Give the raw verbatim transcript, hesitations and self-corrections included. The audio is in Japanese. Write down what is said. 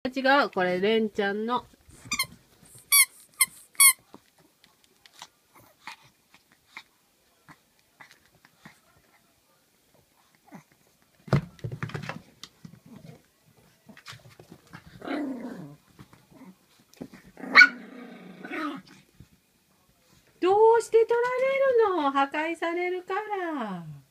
違う。これ、レンちゃんの。どうして取られるの？破壊されるから。